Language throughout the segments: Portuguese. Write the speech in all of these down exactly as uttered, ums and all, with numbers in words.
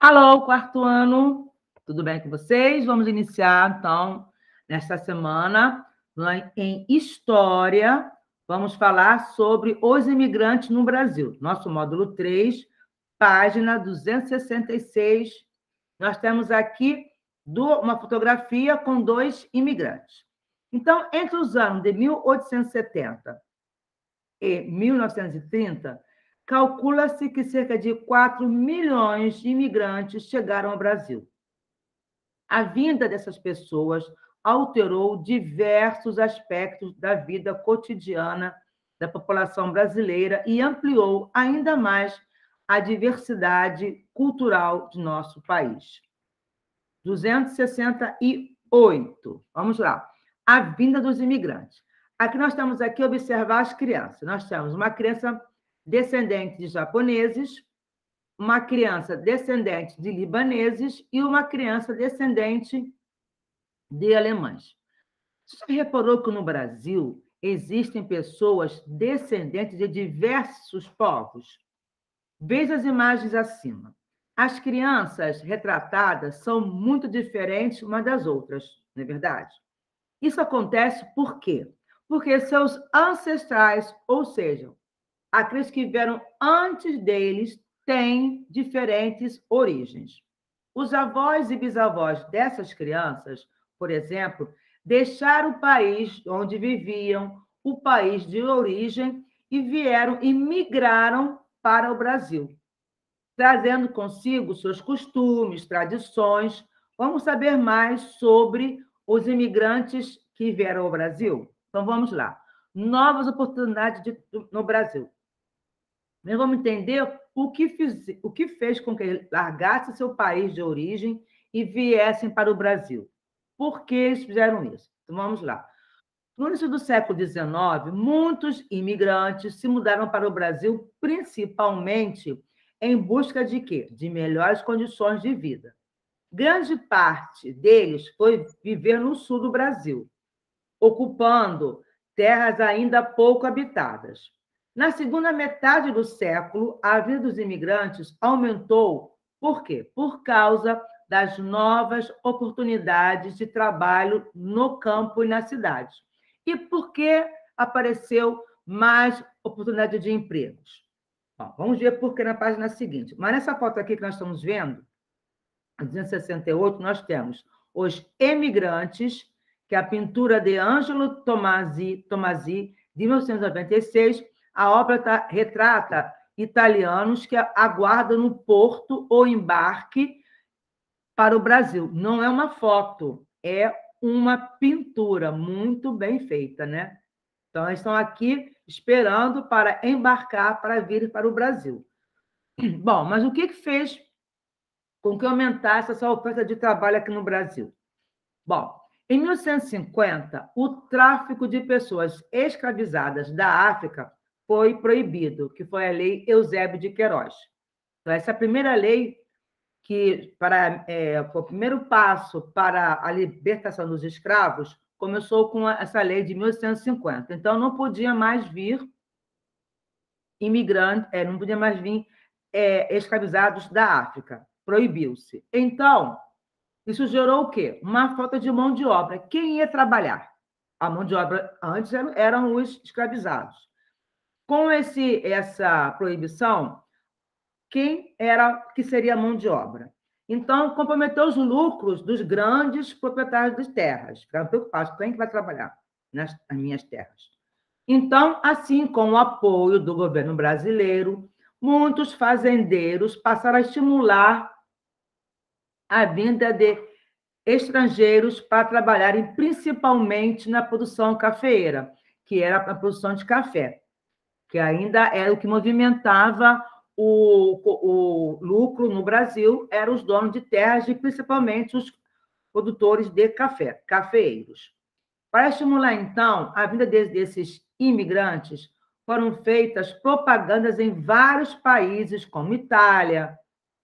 Alô, quarto ano, tudo bem com vocês? Vamos iniciar, então, nesta semana, em História, vamos falar sobre os imigrantes no Brasil. Nosso módulo três, página duzentos e sessenta e seis. Nós temos aqui uma fotografia com dois imigrantes. Então, entre os anos de mil oitocentos e setenta e mil novecentos e trinta, calcula-se que cerca de quatro milhões de imigrantes chegaram ao Brasil. A vinda dessas pessoas alterou diversos aspectos da vida cotidiana da população brasileira e ampliou ainda mais a diversidade cultural de nosso país. duzentos e sessenta e oito. Vamos lá. A vinda dos imigrantes. Aqui nós temos aqui observar as crianças. Nós temos uma criança descendente de japoneses, uma criança descendente de libaneses e uma criança descendente de alemães. Você já reparou que no Brasil existem pessoas descendentes de diversos povos? Veja as imagens acima. As crianças retratadas são muito diferentes umas das outras, não é verdade? Isso acontece por quê? Porque seus ancestrais, ou seja, aqueles que vieram antes deles, têm diferentes origens. Os avós e bisavós dessas crianças, por exemplo, deixaram o país onde viviam, o país de origem, e vieram e migraram para o Brasil, trazendo consigo seus costumes, tradições. Vamos saber mais sobre os imigrantes que vieram ao Brasil? Então, vamos lá. Novas oportunidades de, no Brasil. Nós vamos entender o que, fiz, o que fez com que ele largasse seu país de origem e viessem para o Brasil. Por que eles fizeram isso? Então, vamos lá. No início do século dezenove, muitos imigrantes se mudaram para o Brasil, principalmente em busca de quê? De melhores condições de vida. Grande parte deles foi viver no sul do Brasil, ocupando terras ainda pouco habitadas. Na segunda metade do século, a vida dos imigrantes aumentou. Por quê? Por causa das novas oportunidades de trabalho no campo e na cidade. E por que apareceu mais oportunidade de empregos? Bom, vamos ver por que na página seguinte. Mas nessa foto aqui que nós estamos vendo, duzentos e sessenta e oito, nós temos os emigrantes, que é a pintura de Ângelo Tomasi, Tomasi de mil novecentos e noventa e seis. A obra tá, retrata italianos que aguardam no porto ou embarque para o Brasil. Não é uma foto, é uma pintura muito bem feita, né? Então, eles estão aqui esperando para embarcar para vir para o Brasil. Bom, mas o que fez com que aumentasse essa oferta de trabalho aqui no Brasil? Bom, em mil novecentos e cinquenta, o tráfico de pessoas escravizadas da África foi proibido, que foi a Lei Eusébio de Queiroz. Então, essa é a primeira lei que, para, é, o primeiro passo para a libertação dos escravos, começou com essa lei de mil novecentos e cinquenta. Então, não podia mais vir imigrantes, é, não podia mais vir é, escravizados da África. Proibiu-se. Então, isso gerou o quê? Uma falta de mão de obra. Quem ia trabalhar? A mão de obra antes eram, eram os escravizados. Com esse, essa proibição, quem era que seria a mão de obra? Então, comprometeu os lucros dos grandes proprietários das terras. Ficaram preocupados, quem que vai trabalhar nas, nas minhas terras? Então, assim, com o apoio do governo brasileiro, muitos fazendeiros passaram a estimular a vinda de estrangeiros para trabalharem principalmente na produção cafeeira, que era a produção de café, que ainda era o que movimentava o, o lucro no Brasil, eram os donos de terras e principalmente os produtores de café, cafeeiros. Para estimular, então, a vinda desses imigrantes, foram feitas propagandas em vários países, como Itália,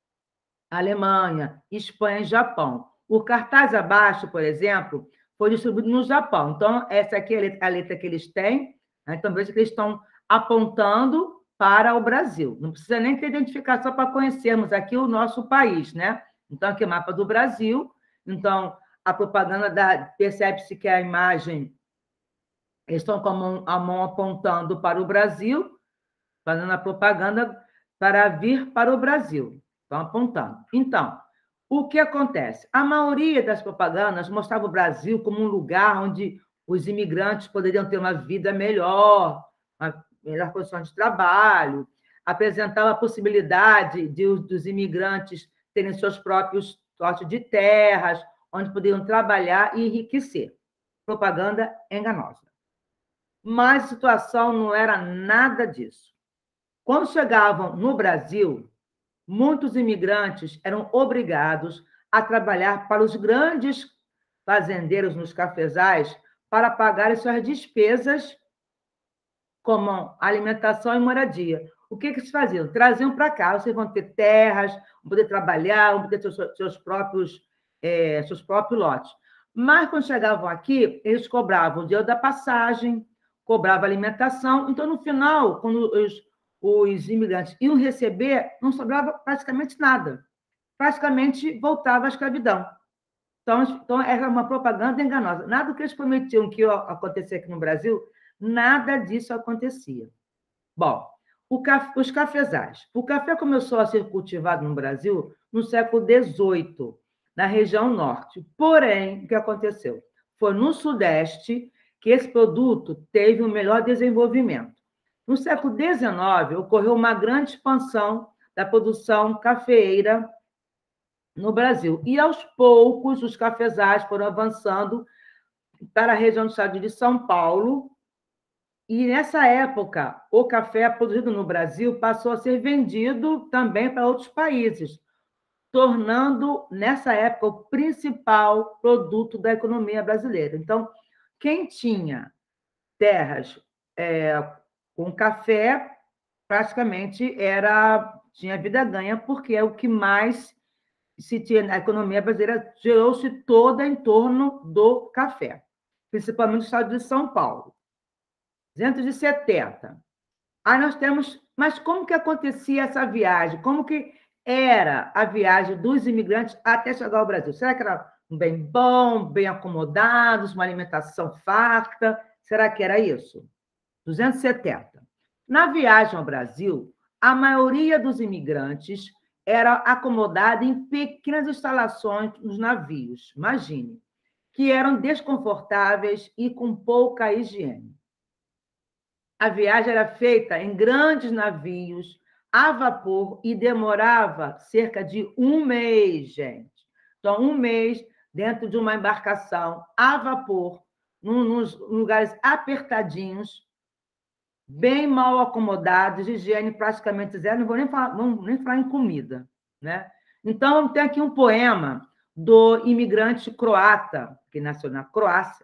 Alemanha, Espanha e Japão. O cartaz abaixo, por exemplo, foi distribuído no Japão. Então, essa aqui é a letra que eles têm. Né? Então, veja que eles estão apontando para o Brasil. Não precisa nem ter identificação para conhecermos aqui o nosso país, né? Então, aqui é o mapa do Brasil. Então, a propaganda da... Percebe-se que a imagem... Eles estão com a mão, a mão apontando para o Brasil, fazendo a propaganda para vir para o Brasil. Estão apontando. Então, o que acontece? A maioria das propagandas mostrava o Brasil como um lugar onde os imigrantes poderiam ter uma vida melhor, uma melhor condição de trabalho, apresentava a possibilidade de, dos imigrantes terem seus próprios lotes de terras, onde poderiam trabalhar e enriquecer. Propaganda enganosa. Mas a situação não era nada disso. Quando chegavam no Brasil, muitos imigrantes eram obrigados a trabalhar para os grandes fazendeiros nos cafezais para pagar as suas despesas, como alimentação e moradia. O que, que eles faziam? Traziam para cá, vocês vão ter terras, vão poder trabalhar, vão poder ter seus, seus, próprios, é, seus próprios lotes. Mas, quando chegavam aqui, eles cobravam o dinheiro da passagem, cobravam alimentação. Então, no final, quando os, os imigrantes iam receber, não sobrava praticamente nada. Praticamente voltava à escravidão. Então, então, era uma propaganda enganosa. Nada do que eles prometiam que ia acontecer aqui no Brasil, nada disso acontecia. Bom, o café, os cafezais. O café começou a ser cultivado no Brasil no século dezoito, na região norte. Porém, o que aconteceu? Foi no Sudeste que esse produto teve um melhor desenvolvimento. No século dezenove, ocorreu uma grande expansão da produção cafeeira no Brasil. E, aos poucos, os cafezais foram avançando para a região do estado de São Paulo. E, nessa época, o café produzido no Brasil passou a ser vendido também para outros países, tornando, nessa época, o principal produto da economia brasileira. Então, quem tinha terras é, com café, praticamente era, tinha vida ganha, porque é o que mais se tinha na economia brasileira, gerou-se toda em torno do café, principalmente no estado de São Paulo. duzentos e setenta. Aí nós temos... Mas como que acontecia essa viagem? Como que era a viagem dos imigrantes até chegar ao Brasil? Será que era bem bom, bem acomodados, uma alimentação farta? Será que era isso? duzentos e setenta. Na viagem ao Brasil, a maioria dos imigrantes era acomodada em pequenas instalações nos navios, imagine, que eram desconfortáveis e com pouca higiene. A viagem era feita em grandes navios, a vapor, e demorava cerca de um mês, gente. Então, um mês dentro de uma embarcação a vapor, nos lugares apertadinhos, bem mal acomodados, higiene praticamente zero, não vou nem falar, não, nem falar em comida, né? Então, tem aqui um poema do imigrante croata, que nasceu na Croácia,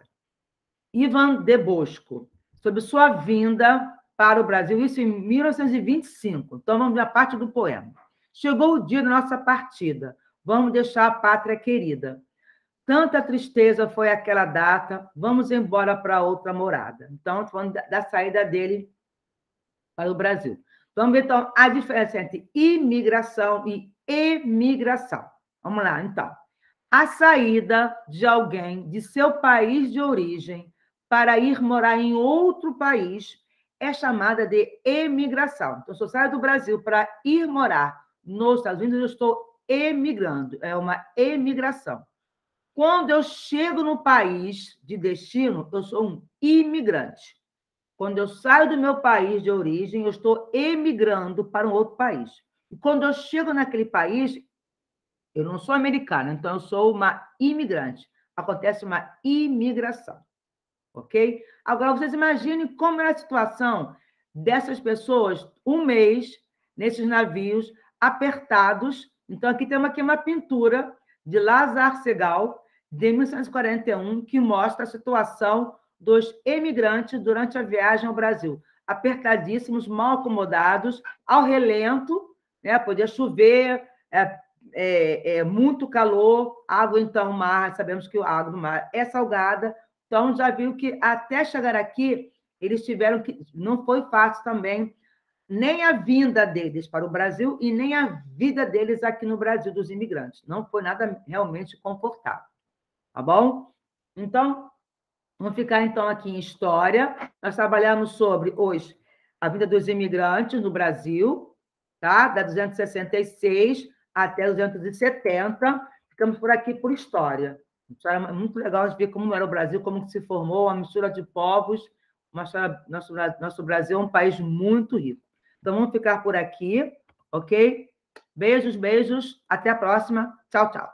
Ivan Debosco, sobre sua vinda para o Brasil, isso em mil novecentos e vinte e cinco. Então, vamos ver a parte do poema. Chegou o dia da nossa partida, vamos deixar a pátria querida. Tanta tristeza foi aquela data, vamos embora para outra morada. Então, falando da saída dele para o Brasil. Vamos ver, então, a diferença entre imigração e emigração. Vamos lá, então. A saída de alguém de seu país de origem para ir morar em outro país é chamada de emigração. Então, se eu saio do Brasil para ir morar nos Estados Unidos, eu estou emigrando. É uma emigração. Quando eu chego no país de destino, eu sou um imigrante. Quando eu saio do meu país de origem, eu estou emigrando para um outro país. E quando eu chego naquele país, eu não sou americana, então eu sou uma imigrante. Acontece uma imigração. Ok? Agora, vocês imaginem como é a situação dessas pessoas um mês nesses navios apertados. Então, aqui temos aqui uma pintura de Lázaro Segal, de mil novecentos e quarenta e um, que mostra a situação dos emigrantes durante a viagem ao Brasil. Apertadíssimos, mal acomodados, ao relento, né? Podia chover, é, é, é muito calor, água, então, mar, sabemos que a água do mar é salgada. Então, já viu que até chegar aqui, eles tiveram que... Não foi fácil também nem a vinda deles para o Brasil e nem a vida deles aqui no Brasil, dos imigrantes. Não foi nada realmente confortável. Tá bom? Então, vamos ficar então aqui em história. Nós trabalhamos sobre hoje a vida dos imigrantes no Brasil, tá? Da duzentos e sessenta e seis até duzentos e setenta. Ficamos por aqui por história. É muito legal de ver como era o Brasil, como se formou, uma mistura de povos. Uma história, nosso, nosso Brasil é um país muito rico. Então, vamos ficar por aqui, ok? Beijos, beijos. Até a próxima. Tchau, tchau.